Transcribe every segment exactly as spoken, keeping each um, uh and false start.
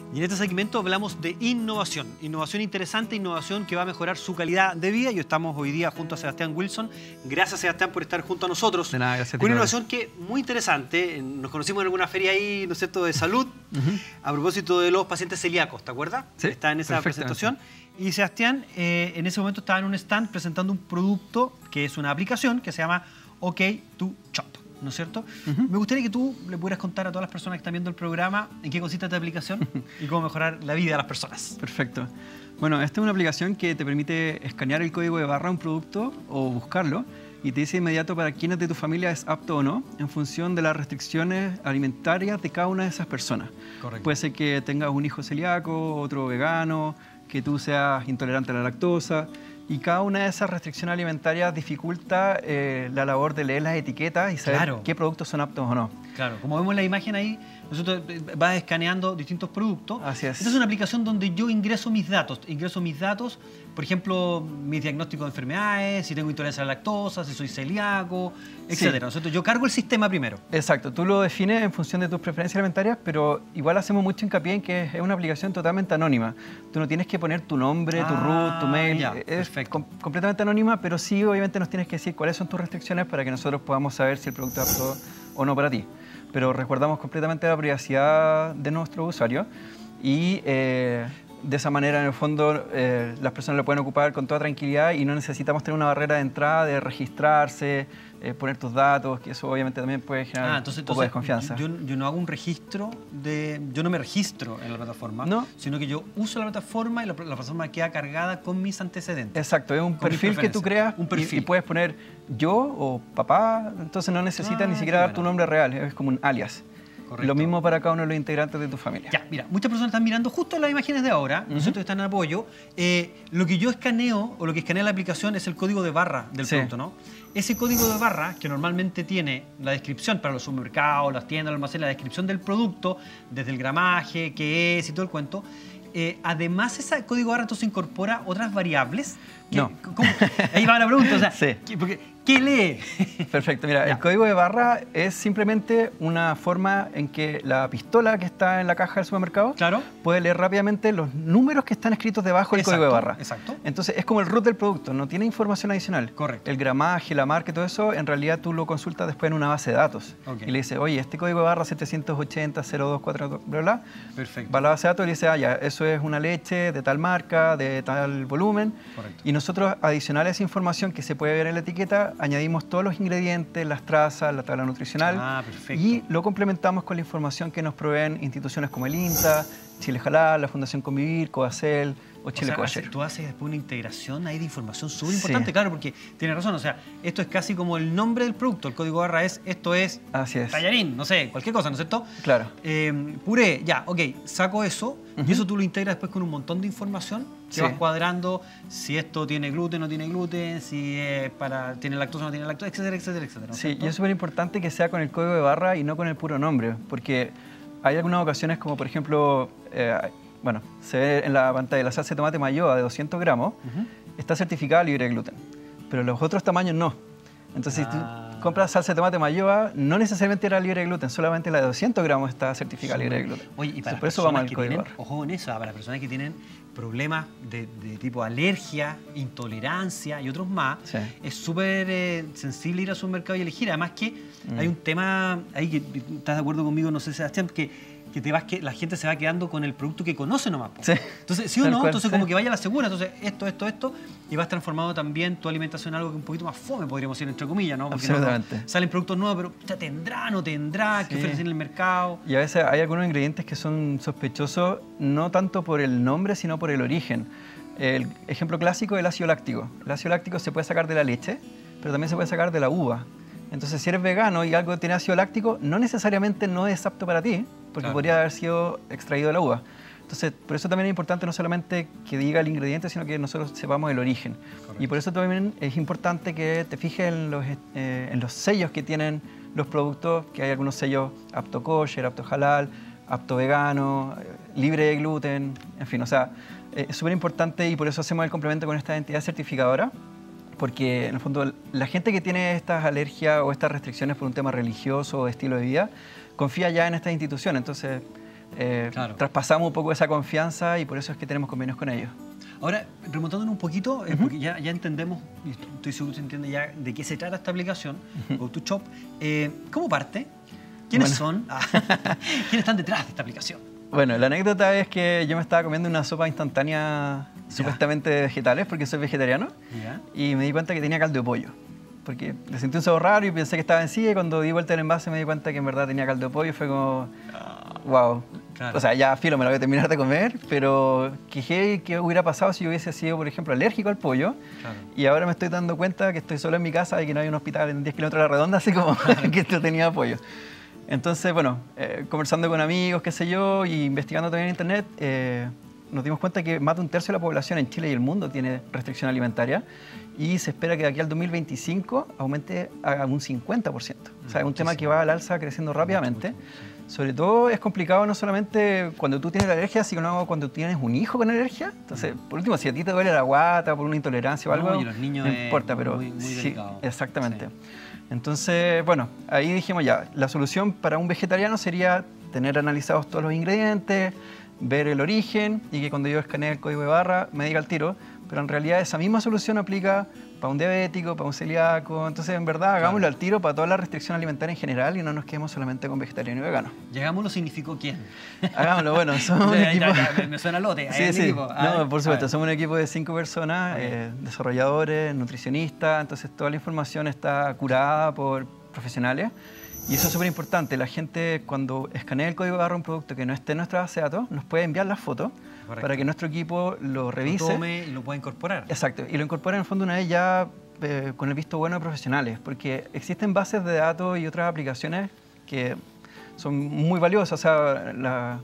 Y en este segmento hablamos de innovación. Innovación interesante, innovación que va a mejorar su calidad de vida. Y estamos hoy día junto a Sebastián Wilson. Gracias, Sebastián, por estar junto a nosotros. De nada, gracias a ti. Con una innovación que muy interesante. Nos conocimos en alguna feria ahí, ¿no es cierto?, de salud. Uh-huh. A propósito de los pacientes celíacos, ¿te acuerdas? Sí, está en esa presentación. Y Sebastián, eh, en ese momento estaba en un stand presentando un producto que es una aplicación que se llama OK to Shop, ¿no es cierto? Uh-huh. Me gustaría que tú le pudieras contar a todas las personas que están viendo el programa en qué consiste esta aplicación y cómo mejorar la vida de las personas. Perfecto. Bueno, esta es una aplicación que te permite escanear el código de barra de un producto o buscarlo y te dice de inmediato para quiénes de tu familia es apto o no en función de las restricciones alimentarias de cada una de esas personas. Correcto. Puede ser que tengas un hijo celíaco, otro vegano, que tú seas intolerante a la lactosa. Y cada una de esas restricciones alimentarias dificulta eh, la labor de leer las etiquetas y saber claro. qué productos son aptos o no. Claro, como vemos en la imagen ahí, nosotros vas escaneando distintos productos. Así es. Esta es una aplicación donde yo ingreso mis datos. Ingreso mis datos, por ejemplo, mis diagnósticos de enfermedades, si tengo intolerancia a la lactosa, si soy celíaco, etcétera. Sí. Nosotros, yo cargo el sistema primero. Exacto. Tú lo defines en función de tus preferencias alimentarias, pero igual hacemos mucho hincapié en que es una aplicación totalmente anónima. Tú no tienes que poner tu nombre, tu ah, root, tu mail. Ya, es com completamente anónima, pero sí, obviamente, nos tienes que decir cuáles son tus restricciones para que nosotros podamos saber si el producto es apto o no para ti. Pero resguardamos completamente la privacidad de nuestros usuarios y eh, de esa manera, en el fondo, eh, las personas lo pueden ocupar con toda tranquilidad y no necesitamos tener una barrera de entrada de registrarse, eh, poner tus datos, que eso obviamente también puede generar ah, entonces, un poco de desconfianza. Yo, yo no hago un registro, de, yo no me registro en la plataforma, ¿No? sino que yo uso la plataforma y la, la plataforma queda cargada con mis antecedentes. Exacto, es un perfil que tú creas un perfil. Y, y puedes poner yo o papá, entonces no necesitas ah, ni siquiera dar tu nombre real, es como un alias. Correcto. Lo mismo para cada uno de los integrantes de tu familia. Ya, mira, muchas personas están mirando justo las imágenes de ahora, uh-huh. nosotros están en apoyo. Eh, lo que yo escaneo, o lo que escanea la aplicación, es el código de barra del sí. producto, ¿no? Ese código de barra, que normalmente tiene la descripción para los supermercados, las tiendas, los almacenes, la descripción del producto, desde el gramaje, qué es y todo el cuento. Eh, además, ese código de barra entonces incorpora otras variables. Que, no. ¿cómo? Ahí va la pregunta, o sea, sí. ¿qué, porque, ¿qué lee? Perfecto, mira, ya. El código de barra es simplemente una forma en que la pistola que está en la caja del supermercado claro. puede leer rápidamente los números que están escritos debajo del exacto, código de barra. Exacto. Entonces, es como el root del producto, no tiene información adicional. Correcto. El gramaje, la marca y todo eso, en realidad tú lo consultas después en una base de datos. Okay. Y le dices, oye, este código de barra setecientos ochenta, cero dos cuatro, bla, bla. Perfecto. Va a la base de datos y le dice, ah, ya, eso es una leche de tal marca, de tal volumen. Correcto. Y nosotros, adicional a esa información que se puede ver en la etiqueta, añadimos todos los ingredientes, las trazas, la tabla nutricional. Ah, perfecto. Y lo complementamos con la información que nos proveen instituciones como el INTA, Chile Jalal, la Fundación Convivir, Coacel o Chile Coacher. Tú haces después una integración ahí de información súper importante, sí. claro, porque tienes razón, o sea, esto es casi como el nombre del producto, el código barra es, esto es, Así es. tallarín, no sé, cualquier cosa, ¿no es cierto? Claro. Eh, puré, ya, ok, saco eso, uh-huh. y eso tú lo integras después con un montón de información, que sí. vas cuadrando si esto tiene gluten o no tiene gluten, si es para, tiene lactosa o no tiene lactosa, etcétera, etcétera, etcétera. ¿no sí, cierto? Y es súper importante que sea con el código de barra y no con el puro nombre, porque hay algunas ocasiones como, por ejemplo, eh, bueno, se ve en la pantalla la salsa de tomate mayoa de doscientos gramos, uh-huh. está certificada libre de gluten, pero los otros tamaños no. Entonces, ah. si tú compras salsa de tomate mayoa, no necesariamente era libre de gluten, solamente la de doscientos gramos está certificada sí. libre de gluten. Oye, y para Entonces, por eso vamos al código tienen, barra. Ojo en eso, para las personas que tienen problemas de, de tipo alergia, intolerancia y otros más, sí. es súper eh, sensible ir al supermercado y elegir. Además que mm. hay un tema ahí que estás de acuerdo conmigo, no sé, Sebastián, que que, te vas que la gente se va quedando con el producto que conoce nomás. Sí. Entonces, sí o no, cual, entonces sí. como que vaya a la segura, entonces esto, esto, esto, y vas transformando también tu alimentación en algo que un poquito más fome, podríamos decir, entre comillas, ¿no? Porque absolutamente. No, salen productos nuevos, pero ya tendrá, no tendrá, sí. qué ofrecen en el mercado. Y a veces hay algunos ingredientes que son sospechosos, no tanto por el nombre, sino por el origen. El ejemplo clásico es el ácido láctico. El ácido láctico se puede sacar de la leche, pero también se puede sacar de la uva. Entonces, si eres vegano y algo tiene ácido láctico, no necesariamente no es apto para ti, porque claro. podría haber sido extraído de la uva. Entonces, por eso también es importante no solamente que diga el ingrediente, sino que nosotros sepamos el origen. Correcto. Y por eso también es importante que te fijes en los, eh, en los sellos que tienen los productos, que hay algunos sellos apto kosher, apto halal, apto vegano, libre de gluten, en fin, o sea, eh, es súper importante y por eso hacemos el complemento con esta entidad certificadora, porque en el fondo la gente que tiene estas alergias o estas restricciones por un tema religioso o de estilo de vida, confía ya en estas instituciones. Entonces, eh, claro. traspasamos un poco esa confianza y por eso es que tenemos convenios con ellos. Ahora, remontándonos un poquito, uh-huh. eh, porque ya, ya entendemos, y estoy seguro que se entiende ya de qué se trata esta aplicación, uh-huh. GoToShop. Eh, ¿Cómo parte? ¿Quiénes bueno. son? ¿Quiénes están detrás de esta aplicación? Bueno, la anécdota es que yo me estaba comiendo una sopa instantánea ya. supuestamente de vegetales, porque soy vegetariano, ya. y me di cuenta que tenía caldo de pollo. Porque le sentí un sabor raro y pensé que estaba vencida, y cuando di vuelta el envase me di cuenta que en verdad tenía caldo de pollo y fue como, wow. Claro. O sea, ya filo, me lo voy a terminar de comer, pero qué qué hubiera pasado si yo hubiese sido, por ejemplo, alérgico al pollo. Claro. Y ahora me estoy dando cuenta que estoy solo en mi casa y que no hay un hospital en diez kilómetros a la redonda, así como que esto tenía pollo. Entonces, bueno, eh, conversando con amigos, qué sé yo, y investigando también en internet, eh, nos dimos cuenta que más de un tercio de la población en Chile y el mundo tiene restricción alimentaria y se espera que de aquí al dos mil veinticinco aumente a un cincuenta por ciento. O sea, es un tema que va al alza creciendo rápidamente. Sobre todo es complicado no solamente cuando tú tienes la alergia, sino cuando tienes un hijo con alergia. Entonces, por último, si a ti te duele la guata por una intolerancia o algo, no, y los niños no importa, pero muy, muy sí, exactamente. Sí. Entonces, bueno, ahí dijimos ya, la solución para un vegetariano sería tener analizados todos los ingredientes, ver el origen y que cuando yo escanee el código de barra me diga el tiro, pero en realidad esa misma solución aplica para un diabético, para un celíaco. Entonces, en verdad, hagámoslo claro. al tiro para toda la restricción alimentaria en general y no nos quedemos solamente con vegetariano y vegano. ¿Llegámoslo significó quién? Hagámoslo, bueno, somos un equipo... Ya, ya, me suena lote. Sí, sí. Equipo. No, ver, por supuesto, somos un equipo de cinco personas, eh, desarrolladores, nutricionistas, entonces toda la información está curada por profesionales. Y eso es súper importante. La gente, cuando escanea el código de barra de un producto que no esté en nuestra base de datos, nos puede enviar las fotos para que nuestro equipo lo revise. Lo tome y lo pueda incorporar. Exacto. Y lo incorpora en el fondo una vez ya eh, con el visto bueno de profesionales. Porque existen bases de datos y otras aplicaciones que son muy valiosas. O sea, la,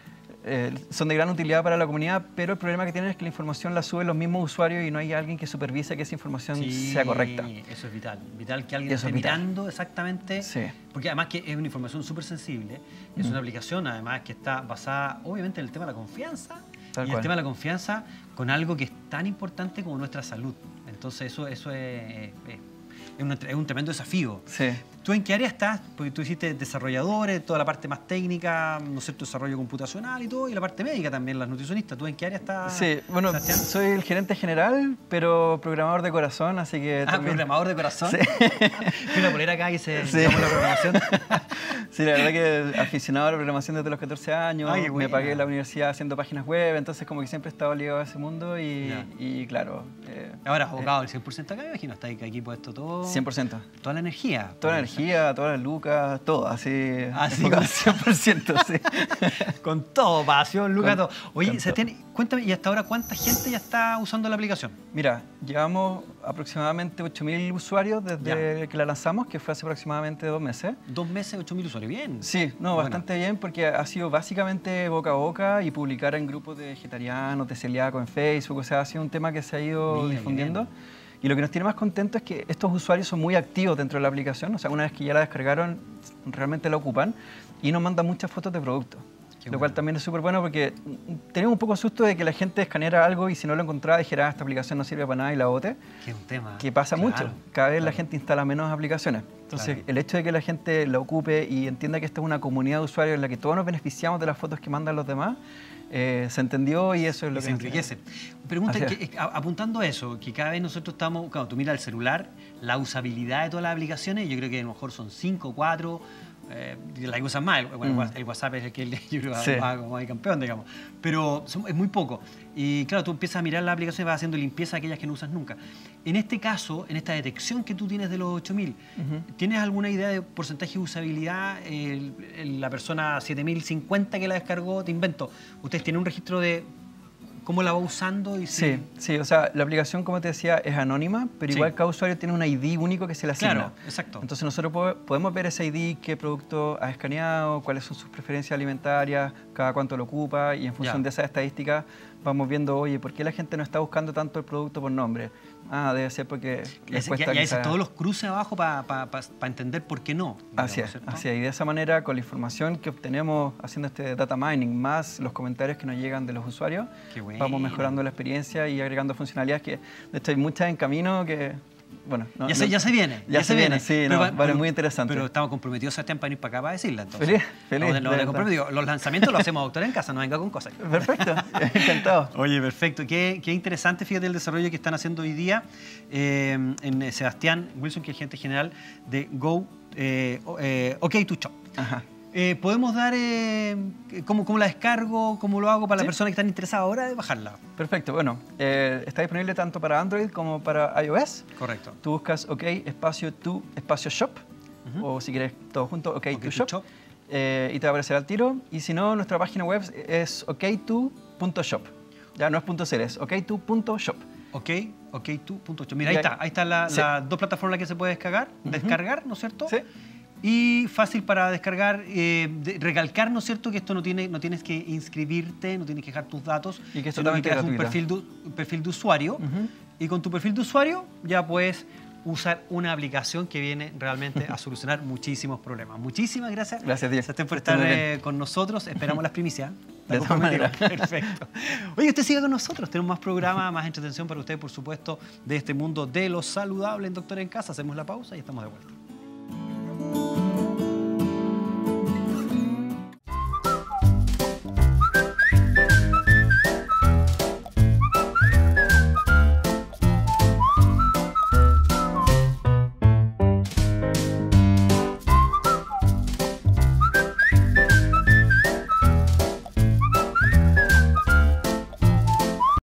eh, son de gran utilidad para la comunidad, pero el problema que tienen es que la información la suben los mismos usuarios y no hay alguien que supervise que esa información sí, sea correcta. Eso es vital. Vital que alguien esté mirando exactamente. Sí. Porque además que es una información súper sensible. Es mm. una aplicación además que está basada obviamente en el tema de la confianza. Tal y cual. El tema de la confianza con algo que es tan importante como nuestra salud. Entonces eso, eso es, es, es, un, es un tremendo desafío. Sí. ¿Tú en qué área estás? Porque tú hiciste desarrolladores, toda la parte más técnica, ¿no es cierto?, desarrollo computacional y todo, y la parte médica también, las nutricionistas. ¿Tú en qué área estás? Sí, bueno, Sebastián? Soy el gerente general, pero programador de corazón, así que... Ah, también... programador de corazón. Sí. Fui a poner acá y se sí. llamó la programación. Sí, la verdad que aficionado a la programación desde los catorce años, Ay, me pagué en la universidad haciendo páginas web, entonces como que siempre he estado ligado a ese mundo y, y claro... Eh, Ahora, abogado, eh, el cien por ciento acá, me imagino, está aquí puesto todo... cien por ciento. Toda la energía. Toda la energía, todas las lucas, todo, así... Así con cien por ciento, sí. Con todo, pasión, lucas, con, todo. Oye, Sebastián, cuéntame, ¿y hasta ahora cuánta gente ya está usando la aplicación? Mira, llevamos aproximadamente ocho mil usuarios desde ya. que la lanzamos, que fue hace aproximadamente dos meses. ¿Dos meses, ocho mil usuarios? Bien. Sí, no, bueno. bastante bien, porque ha sido básicamente boca a boca y publicar en grupos de vegetarianos, de celíacos en Facebook, o sea, ha sido un tema que se ha ido Mira, difundiendo. Y lo que nos tiene más contentos es que estos usuarios son muy activos dentro de la aplicación, o sea, una vez que ya la descargaron, realmente la ocupan y nos mandan muchas fotos de productos. Qué lo bueno. cual también es súper bueno porque tenemos un poco susto de que la gente escaneara algo y si no lo encontraba dijera, ah, esta aplicación no sirve para nada y la bote. Que es un tema. Que pasa claro, mucho. Cada vez claro. la gente instala menos aplicaciones. Entonces, claro. el hecho de que la gente la ocupe y entienda que esta es una comunidad de usuarios en la que todos nos beneficiamos de las fotos que mandan los demás, eh, se entendió y eso es lo y que se enriquece. Pregunta, que, apuntando a eso, que cada vez nosotros estamos, claro, tú miras el celular, la usabilidad de todas las aplicaciones, yo creo que a lo mejor son cinco, cuatro, eh, las cosas más, bueno, mm. el WhatsApp es el que yo creo sí. va como el campeón, digamos, pero son, es muy poco. Y claro, tú empiezas a mirar las aplicaciones y vas haciendo limpieza de aquellas que no usas nunca. En este caso, en esta detección que tú tienes de los ocho mil, uh-huh. ¿tienes alguna idea de porcentaje de usabilidad? El, el, la persona siete mil cincuenta que la descargó, te invento, ¿ustedes tienen un registro de cómo la va usando? Y si... Sí, sí, o sea, la aplicación, como te decía, es anónima, pero igual sí. cada usuario tiene un I D único que se le asigna. Claro, exacto. Entonces nosotros podemos ver ese I D, qué producto ha escaneado, cuáles son sus preferencias alimentarias, cada cuánto lo ocupa, y en función ya. de esas estadísticas vamos viendo, oye, ¿por qué la gente no está buscando tanto el producto por nombre? Ah, debe ser porque les y, cuesta y, y quizá... todos los cruces abajo para pa, pa, pa entender por qué no. Digamos, así es, ¿cierto? Así es. Y de esa manera, con la información que obtenemos haciendo este data mining, más los comentarios que nos llegan de los usuarios, qué bueno. vamos mejorando la experiencia y agregando funcionalidades que, de hecho, hay muchas en camino que Bueno, no, ya, se, no, ya se viene. Ya, ya se viene, viene. sí, no, pero, vale, muy interesante. Pero estamos comprometidos, Sebastián, para ir para acá para decirla. Entonces. Feliz, feliz. No, no, no, comprometido. Los lanzamientos los hacemos, doctor, en casa, no venga con cosas. Perfecto, encantado. Oye, perfecto. Qué, qué interesante, fíjate, el desarrollo que están haciendo hoy día eh, en Sebastián Wilson, que es gerente general de Go, eh, eh, OK to Shop. Ajá. Eh, ¿Podemos dar eh, cómo, cómo la descargo, cómo lo hago para ¿Sí? las personas que están interesadas ahora de bajarla? Perfecto, bueno, eh, está disponible tanto para Android como para iOS. Correcto. Tú buscas OK espacio to espacio shop, uh-huh. o si quieres todo junto, OK, OK to shop, shop. Eh, y te va a aparecer al tiro. Y si no, nuestra página web es ok to punto shop. Ya no es punto .cl, es ok to punto shop. Ok, ok to punto shop. Mira, ahí está, ahí están las sí. la dos plataformas que se puede descargar, uh-huh. descargar, ¿no es cierto? Sí. Y fácil para descargar, eh, de, recalcar, ¿no es cierto?, que esto no, tiene, no tienes que inscribirte, no tienes que dejar tus datos, y que es sino que creas gratuita. un perfil, de, un perfil de usuario, uh-huh. y con tu perfil de usuario ya puedes usar una aplicación que viene realmente a solucionar muchísimos problemas. Muchísimas gracias. Gracias, Diego. Sebastián, por estar eh, con nosotros. Esperamos las primicias. De todas maneras. Perfecto. Oye, usted siga con nosotros. Tenemos más programas, más entretención para usted, por supuesto, de este mundo de lo saludable en Doctor en Casa. Hacemos la pausa y estamos de vuelta.